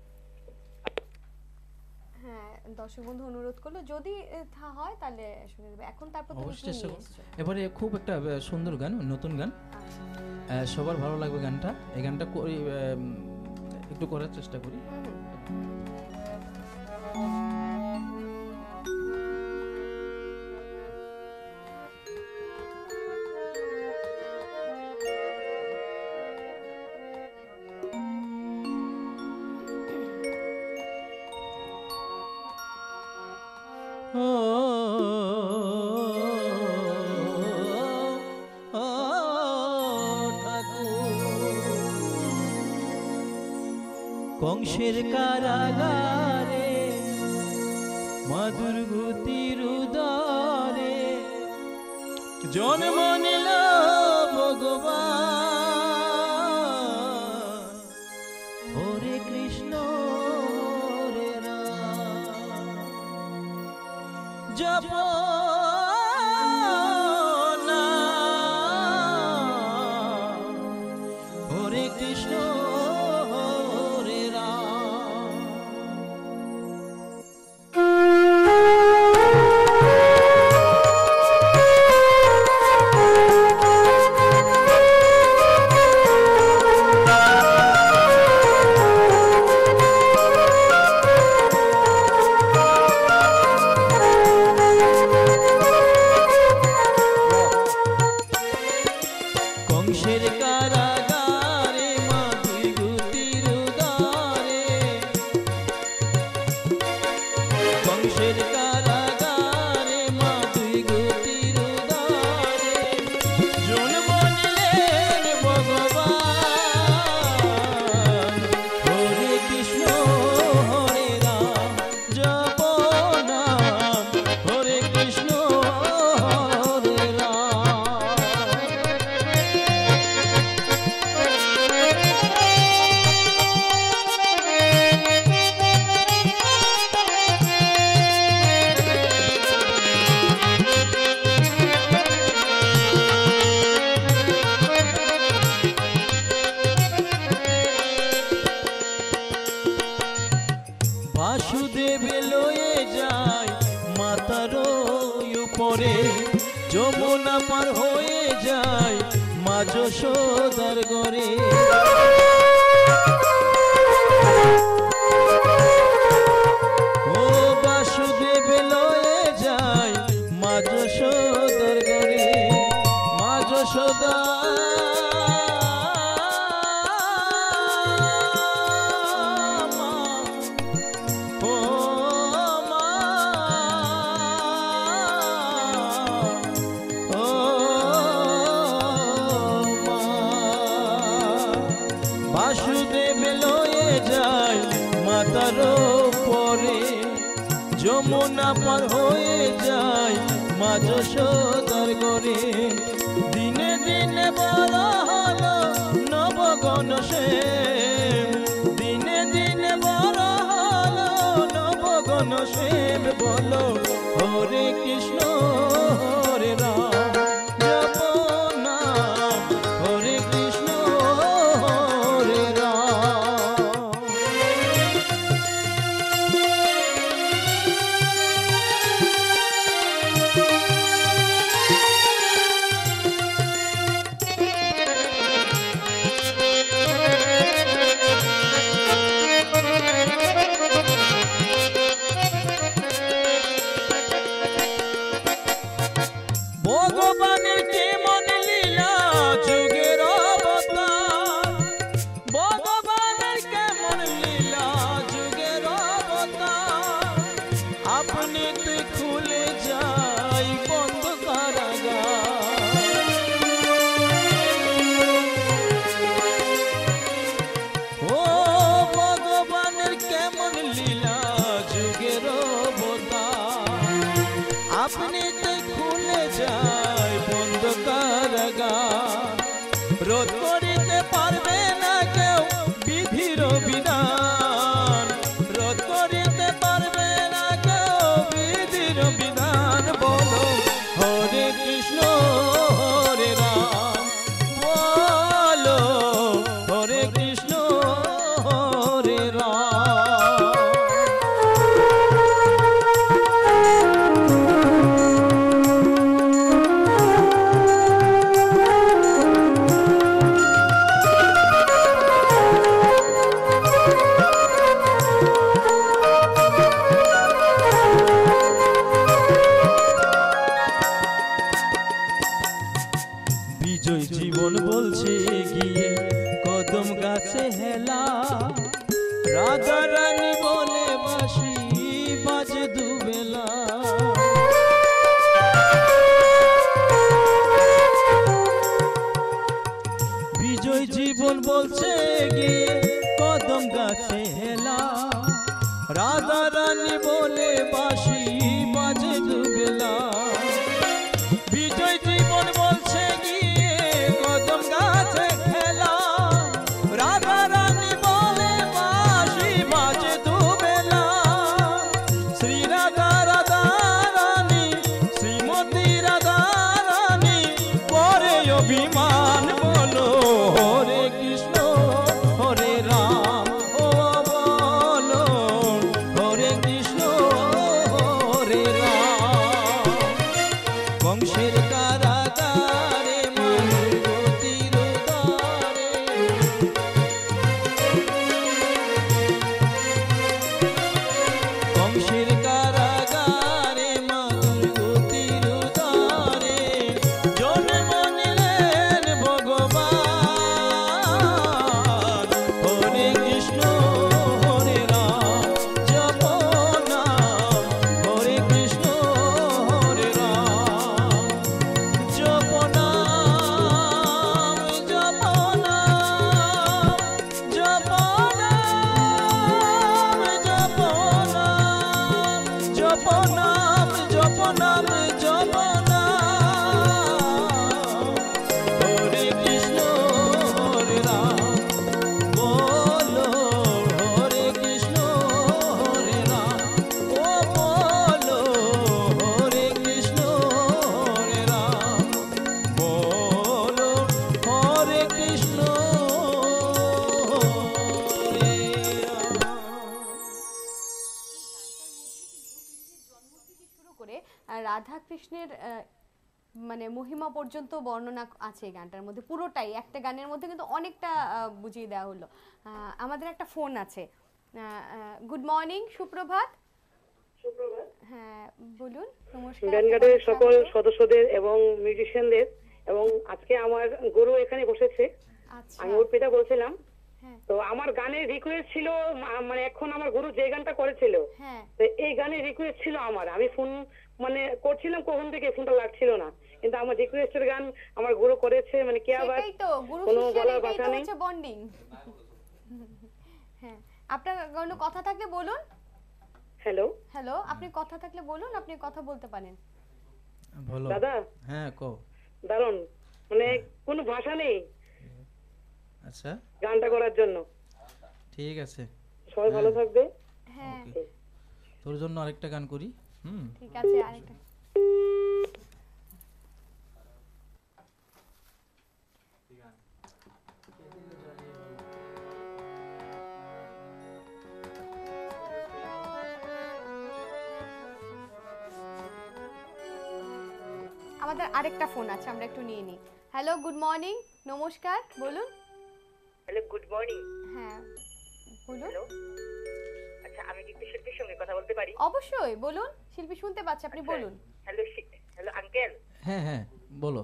হ্যাঁ, দর্শক বন্ধু অনুরোধ করলো যদি এ, থা হয় তাহলে শুনে নেবে। এখন তারপর তুমি
অবশ্যই
কি
চেষ্টা
নিয়ে
করব।
এসছো?
এবারে খুব একটা আহ, সুন্দর গান, নতুন গান,
আচ্ছা।
আহ, সবার ভালো লাগবে গানটা। এই গানটা করি, আহ, একটু করার চেষ্টা করি।
হুম, হুম।
ও ও ঠাকুর কংসের কারাগারে মধুর গতির উদরে জন্ম নিল ভগবান। হরে কৃষ্ণ হরে রাম জপ নাম, হরে কৃষ্ণ হরে রাম।
হুম
পরে যমুনা পার হয়ে যায় মা যশোদার ঘরে। ও বাসুদেব লয়ে যায় মা যশোদার ঘরে। মা যশোদা বাসুদেব লয়ে যায় মাতার পরে যমুনা পার হয়ে যায় মা যশোদার ঘরে। দিনে দিনে বড় হলো নবগণ শ্যাম, দিনে দিনে বড় হলো নবগণ শ্যাম। বলো হরে কৃষ্ণ হরে রাম জপ নাম হরে কৃষ্ণ হরে রাম। ভগবানের কেমন লীলা যুগের অবতার, ভগবানের কেমন লীলা যুগের অবতার। আপনি তুই খুলে যাই বন্ধ কারাগার। ও ভগবানের কেমন লীলা যুগের অবতার। আপনি তুই খুলে যাই বন্ধ কারাগার। রোধ করিতে পারবে না কেউ বিধির বিধান, রোধ করিতে পারবে না কেউ বিধির বিধান। বলো হরে কৃষ্ণ হরে রাম, বলো হরে কৃষ্ণ হরে রাম। বিজয় জীবন বলছে গিয়ে কদম গাছে হেলা। রাধা রানী বলে বাঁশি বাজে দুবেলা। বিজয় জীবন বলছে গিয়ে কদম গাছে হেলা। রাধা রানী বলে বাঁশি বাজে দুবেলা। বিজয় জীবন বলছে গিয়ে কদম গাছে খেলা। রাধা রানী বলে বাঁশি বাজে দুবেলা। শ্রী রাধা রাধা রানী শ্রীমতী রাধা রানী করে অভিমান। বলো হরে কৃষ্ণ হরে রাম, ও বলো হরে কৃষ্ণ হরে রাম। বংশের কারাগারে মায়ের গতির দ্বারে। বংশের কারাগারে মায়ের গতির দ্বারে। জন্ম নিলেন ভগবান। হরে কৃষ্ণ হরে রাম জপ নাম হরে কৃষ্ণ হরে রাম।
রাধা কৃষ্ণের আহ, মানে মহিমা পর্যন্ত বর্ণনা আছে এই গানটার মধ্যে, পুরোটাই একটা গানের মধ্যে কিন্তু অনেকটা আহ, বুঝিয়ে দেওয়া হলো। আহ, আমাদের একটা ফোন আছে। গুড মর্নিং, সুপ্রভাত।
সুপ্রভাত।
হ্যাঁ বলুন। নমস্কার
ব্যানগার্ডের
আপনাকে
সকল
স্বাগত।
সদস্যদের এবং মিউজিশিয়ানদের, এবং আজকে আমার গুরু এখানে বসেছে,
আচ্ছা
আমি ওর পিতা বলছিলাম।
হ্যাঁ
তো আমার গানের রিকোয়েস্ট ছিল, মা- মানে এখন আমার গুরু যে গানটা করেছিল,
হ্যাঁ
তো এই গানের রিকোয়েস্ট ছিল আমার। আমি ফোন মানে করছিলাম কখন থেকে, ফোনটা লাগছিল না, কিন্তু আমার রিকোয়েস্টের গান আমার গুরু করেছে, মানে কি আবার
সেটাই তো গুরু
কোনো
শিষ্যের
বলার
এটাই
ভাষা
তো
নেই।
হচ্ছে বন্ডিং। হ্যাঁ, আপনার কোনো কথা থাকলে বলুন।
হ্যালো
হ্যালো, আপনি কথা থাকলে বলুন, আপনি কথা বলতে পারেন।
বলো।
দাদা,
হ্যাঁ কও।
দারুণ, মানে কোনো ভাষা নেই
আচ্ছা
গানটা করার জন্য।
ঠিক আছে,
সবাই ভালো থাকবে।
হ্যাঁ
ওকে। তোর জন্য আরেকটা গান করি। হুম
ঠিক আছে, আরেকটা। আমাদের আরেকটা ফোন আছে, আমরা একটু নিয়ে নিই। হ্যালো, গুড মর্নিং, নমস্কার, বলুন।
Hello, good morning.
হ্যাঁ বলুন।
হ্যালো, আচ্ছা আমি কি একটু শিল্পীর সঙ্গে কথা বলতে পারি?
অবশ্যই বলুন, শিল্পী শুনতে পাচ্ছে, আপনি বলুন।
হ্যালো, শি- হ্যালো আঙ্কেল,
হ্যাঁ হ্যাঁ বলো।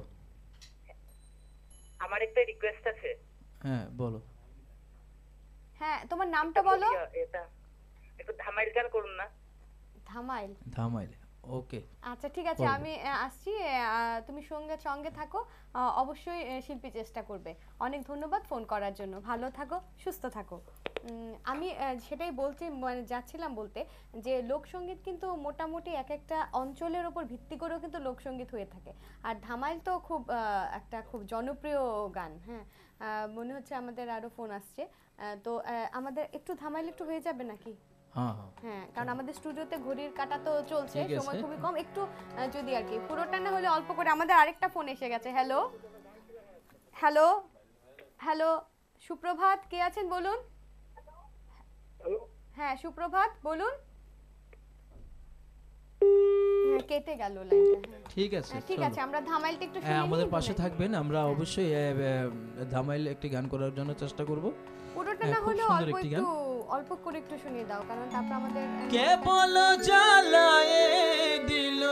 আমার একটা রিকোয়েস্ট আছে।
হ্যাঁ বলো।
হ্যাঁ, তোমার নামটা বলো।
ইয়া, এটা একটু ধামাইল গান করুন না।
ধামাইল।
ধামাইল, ওকে।
আচ্ছা ঠিক আছে,
করবো।
আমি আহ, আসছি। আহ, তুমি সঙ্গে সঙ্গে থাকো। আহ, অবশ্যই আহ, শিল্পী চেষ্টা করবে। অনেক ধন্যবাদ ফোন করার জন্য। ভালো থাকো, সুস্থ থাকো। উম, আমি আহ, সেটাই বলতে মানে যাচ্ছিলাম বলতে, যে লোকসঙ্গীত কিন্তু মোটামুটি এক একটা অঞ্চলের ওপর ভিত্তি করেও কিন্তু লোকসঙ্গীত হয়ে থাকে। আর ধামাইল তো খুব আহ, একটা খুব জনপ্রিয় গান। হ্যাঁ, আহ, মনে হচ্ছে আমাদের আরো ফোন আসছে। আহ, তো আহ, আমাদের একটু ধামাইল একটু হয়ে যাবে নাকি?
হ্যাঁ হ্যাঁ
হ্যাঁ, কারণ আমাদের স্টুডিওতে ঘড়ির কাঁটা তো চলছে,
ঠিক আছে।
সময় খুবই কম। একটু আহ, যদি আর কি পুরোটা না হলে অল্প করে। আমাদের আরেকটা ফোন এসে গেছে। হ্যালো হ্যালো হ্যালো, সুপ্রভাত, কে আছেন বলুন। হ্যাঁ সুপ্রভাত, বলুন। হ্যাঁ, কেটে গেল লাইনটা। হ্যাঁ
ঠিক আছে,
হ্যাঁ, ঠিক
চলো।
আছে, আমরা ধামাইলটা একটু
হ্যাঁ,
শুনে
আমাদের
নিই,
পাশে
বলে।
থাকবেন। আমরা অবশ্যই আহ, আহ, ধামাইল একটি গান করার জন্য চেষ্টা করব।
পুরোটা
হ্যাঁ,
না
খুব
হলে
সুন্দর
অল্প
একটি
একটু
গান।
অল্প করে একটু শুনিয়ে দাও, কারণ তারপর আমাদের আহ,
কেবল জ্বালায়ে দিল,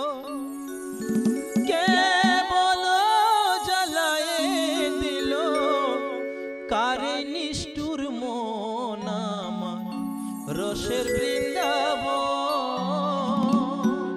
কেবল জ্বালায়ে দিল, কারে নিষ্ঠুর মন আমার রসের বৃন্দাবন।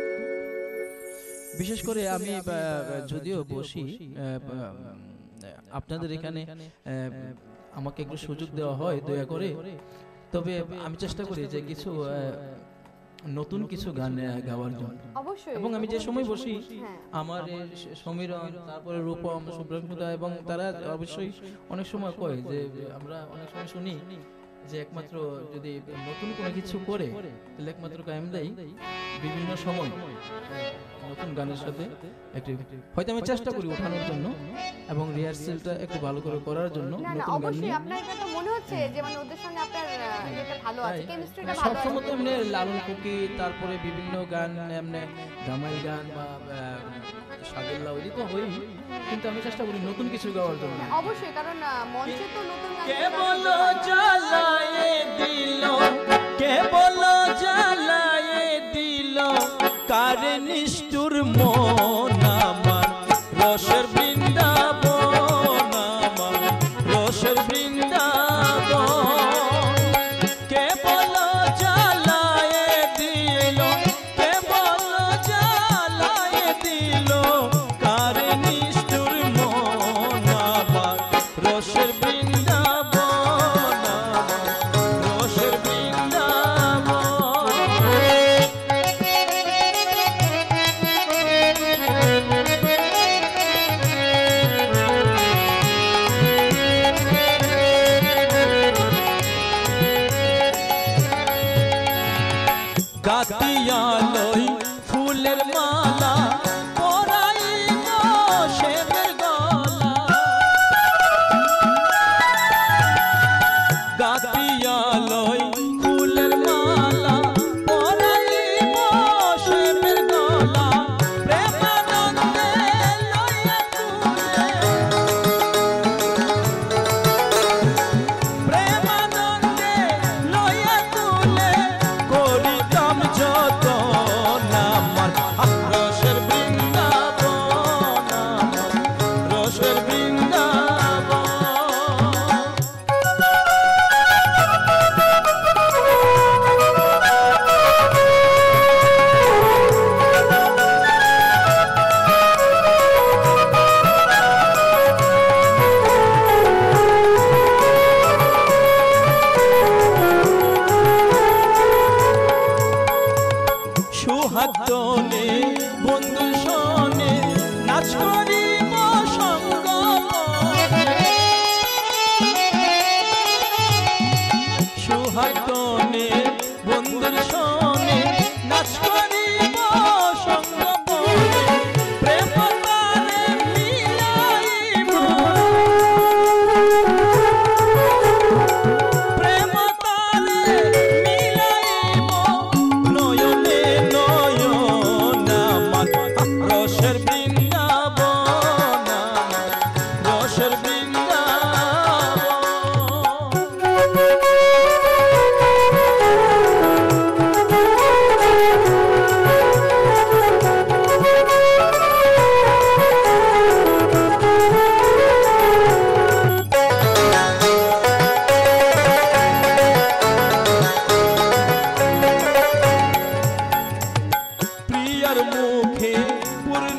বিশেষ করে আমি আহ, যদিও বসি, আহ, আহ, আপনাদের এখানে আহ, আমাকে একটু সুযোগ দেওয়া হয় দয়া করে, তবে আমি চেষ্টা করি যে কিছু আহ, নতুন কিছু গান আহ, গাওয়ার জন্য।
অবশ্যই।
এবং আমি যে সময় বসি,
হ্যাঁ
আমার এই স- সমীরণ, তারপরে রূপম, শুভ্রসুধা, এবং তারা অবশ্যই অনেক সময় কয় যে আমরা অনেক সময় শুনি যে একমাত্র যদি নতুন কোনো কিছু করে তাহলে একমাত্র কায়েম দেয় বিভিন্ন সময় নতুন গানের সাথে একটি, হয়তো আমি চেষ্টা করি ওঠানোর জন্য এবং রিহার্সেলটা একটু ভালো করে করার জন্য
না না,
নতুন গান
অবশ্যই
নিয়ে।
আপনার এটা তো মনে হচ্ছে যে মানে ওদের সঙ্গে আপনার আহ, ইয়েটা ভালো আছে,
তাই,
কেমিস্ট্রিটা
মানে
ভালো
সবসময় তো
আছে।
এমনি লালন ফকির, তারপরে বিভিন্ন গান এমনি ধামাইল গান বা সাগেল্লা ওই তো হই, কিন্তু আমি চেষ্টা করি নতুন কিছু গাওয়ার জন্য।
অবশ্যই, কারণ আহ, মঞ্চে তো নতুন গান
কেবল জ্বালায়ে দিল, কেবল জ্বালায়ে দিল, কারে নিষ্ঠুর মন আমার রসের বৃন্দাবন, আমার রসের বৃন্দাবন। কেবল জ্বালায়ে দিল, কেবল জ্বালায়ে দিল, কারে নিষ্ঠুর মন আমার রসের বৃন্দাবন, আমার রসের বৃন্দাবন।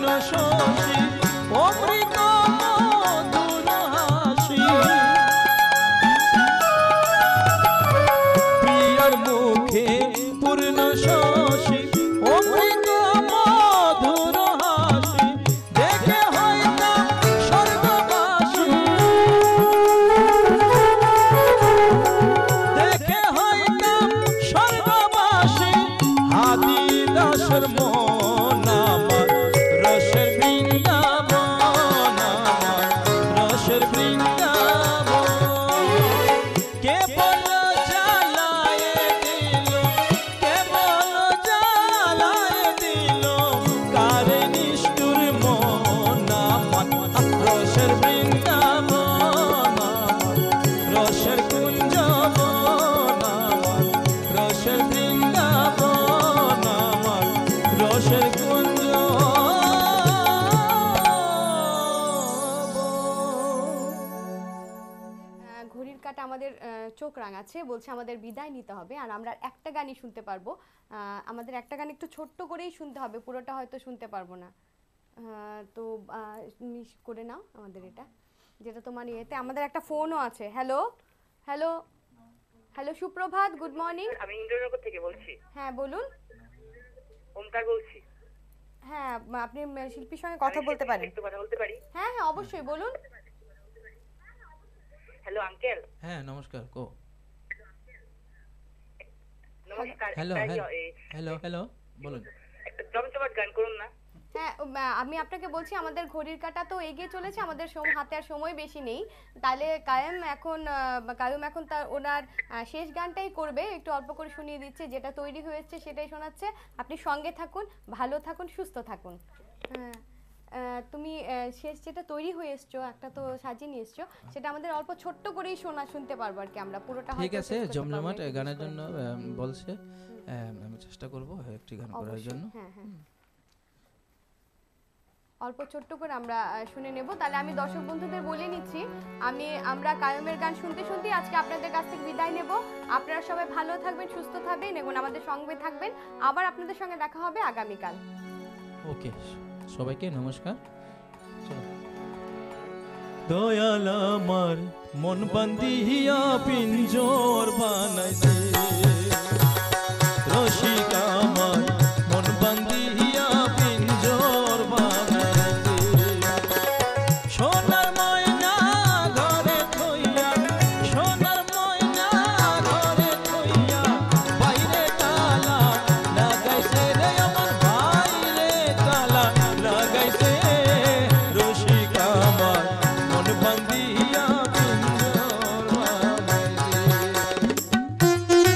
শশী অমৃত মধুর হাসি প্রিয়ার মুখে পূর্ণ শশী অমৃত মধুর হাসি দেখে হইতাম স্বর্গবাসী দেখে হইতাম স্বর্গবাসী হাদি দাসের মন আমার রসের বৃন্দাবন আমার রসের বৃন্দাবন কেবল জ্বালায় দিল কেবল জ্বালায় দিল কারে নিষ্ঠুর মন আমার রসের বৃন্দাবন আমার রসের কুঞ্জবন আমার রসের বৃন্দাবন আমার রসের কুঞ্জ
আহ, ঘড়ির কাঁটা আমাদের আহ, চোখ রাঙাচ্ছে, বলছে আমাদের বিদায় নিতে হবে আর আমরা একটা গানই শুনতে পারবো। আহ, আমাদের একটা গান একটু ছোট্ট করেই শুনতে হবে, পুরোটা হয়তো শুনতে পারবো না। আহ, তো আহ, মিস করে নাও আমাদের এটা, যেটা তোমার ইয়েতে। আমাদের একটা ফোনও আছে। হ্যালো হ্যালো হ্যালো সুপ্রভাত, গুড মর্নিং।
আমি ইন্দ্রনগর থেকে বলছি,
হ্যাঁ বলুন।
ওমকার বলছি।
হ্যাঁ আপনি শিল্পীর সঙ্গে কথা বলতে পারেন।
একটু কথা বলতে পারি?
হ্যাঁ হ্যাঁ অবশ্যই বলুন।
Hello uncle.
হ্যাঁ নমস্কার, কো
নমস্কার।
হ্যালো
একটা
হ্যালো
ইয়ে,
হ্যালো হ্যালো বলুন।
একটা জমজমাট গান করুন না।
হ্যাঁ উম, আহ, আমি আপনাকে বলছি আমাদের ঘড়ির কাঁটা তো এগিয়ে চলেছে, আমাদের সম- হাতে আর সময় বেশি নেই। তাহলে কায়েম এখন আহ, কায়ুম এখন তার ওনার আহ, শেষ গানটাই করবে, একটু অল্প করে শুনিয়ে দিচ্ছে, যেটা তৈরি হয়েছে সেটাই শোনাচ্ছে। আপনি সঙ্গে থাকুন, ভালো থাকুন, সুস্থ থাকুন। হ্যাঁ আহ, তুমি আহ, শেষ যেটা তৈরি হয়ে এসছো, একটা তো সাজিয়ে নিয়ে এসছো, সেটা আমাদের অল্প ছোট্ট করেই শোনা শুনতে পারবো আর কি আমরা, পুরোটা
ঠিক
হয়তো
আছে,
শেষ করতে পারবো
জমজমাট
না, একটু
গানের
বেশি করে।
জন্য আম, বলছে, আম, আমি চেষ্টা করব একটি গান করার
অবশ্যই,
জন্য।
হ্যাঁ হ্যাঁ অল্প ছোট্ট করে আমরা আহ, শুনে নেব। তাহলে আমি দর্শক বন্ধুদের বলে নিচ্ছি, আমি আমরা কায়ুমের গান শুনতে শুনতে আজকে আপনাদের কাছ থেকে বিদায় নেব। আপনারা সবাই ভালো থাকবেন, সুস্থ থাকবেন এবং আমাদের সঙ্গে থাকবেন। আবার আপনাদের সঙ্গে দেখা হবে আগামীকাল।
ওকে, সবাইকে নমস্কার। চলো।
দয়াল আমার মন বান্ধিয়া পিঞ্জর বানাইছে রসিক আমার মন বান্ধিয়া পিঞ্জর বানাইছে সোনার ময়না ঘরে থইয়া সোনার ময়না ঘরে থইয়া বাইরে তালা লাগাইছে রে আমার বাইরে তালা লাগাইছে রসিক আমার মন বান্ধিয়া পিঞ্জর বানাইছে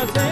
আছে